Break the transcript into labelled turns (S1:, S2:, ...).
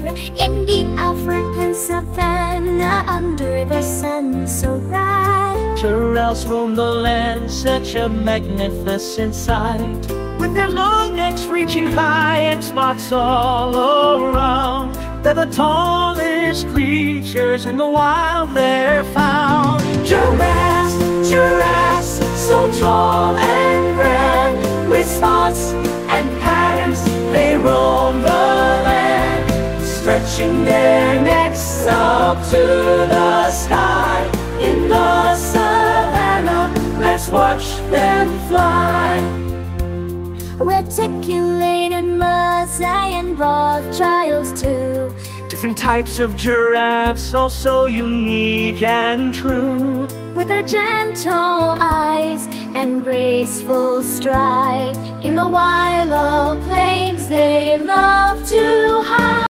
S1: in the African savannah under the sun so bright.
S2: Giraffes roam the land, such a magnificent sight, with their long necks reaching high and spots all around. They're the tallest creatures in the wild they're found.
S1: Giraffes, giraffes, so tall and grand, with spots and patterns they roam the land, stretching their necks up to the sky. In the savannah, let's watch them fly. Reticulated mosaic and Rothschilds too.
S2: Different types of giraffes, all so unique and true.
S1: With their gentle eyes and graceful stride, in the wild plains they love to hide.